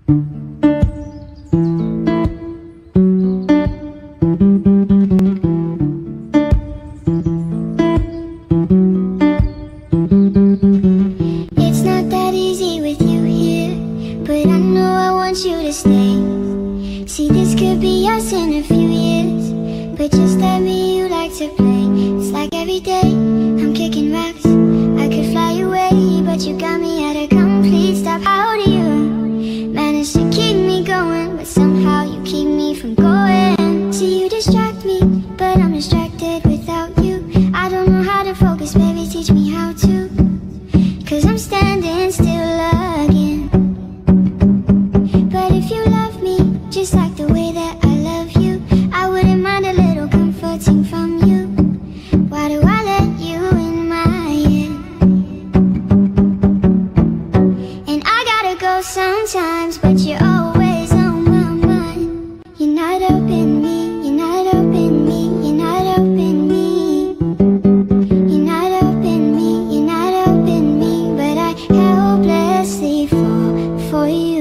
It's not that easy with you here, but I know I want you to stay. See, this could be us in a few years, but just tell me you like to play. It's like every day I'm kicking rocks. I could fly away, but you got me at a complete stop. How do you manage to keep me going, but somehow you keep me from going? See, you distract me, but I'm distracted without you. I don't know how to focus, baby, teach me how to. 'Cause I'm standing still again. But if you love me just like the way that I love you, I wouldn't mind a little comforting from you. Why do I let you in my head? And I gotta go sometimes, but you're always on my mind. You're not up in me, you're not up in me, you're not up in me. You're not up in me, you're not up in me, but I helplessly fall for you.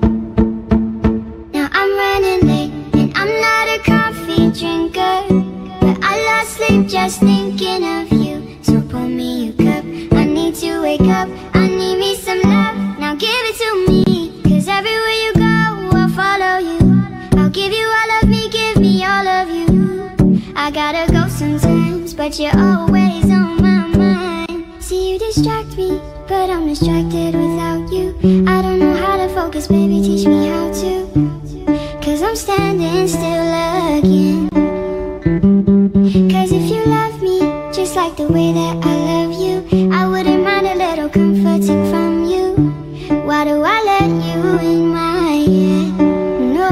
Now I'm running late, and I'm not a coffee drinker, but I lost sleep just thinking of you. So pour me a cup, I need to wake up, I need me some love, now give it to me. 'Cause everywhere you go, I'll follow you. I'll give you all of me, give me all of you. I gotta go sometimes, but you're always on my mind. See, you distract me, but I'm distracted without you. I don't know how to focus, baby, teach me how to. 'Cause I'm standing still again. 'Cause if you love me just like the way that I love you, I wouldn't mind a little comforting from you. Why do I let you in my head? No.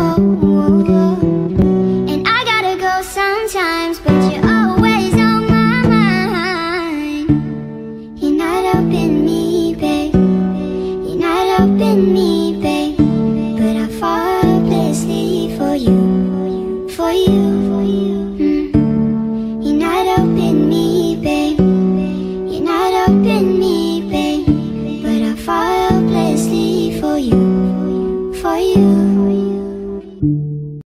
And I gotta go sometimes, but you're always on my mind. You're not up in me, babe. You're not up in me, babe. But I fall helplessly for you, for you. You're not up in me, babe. You're not up in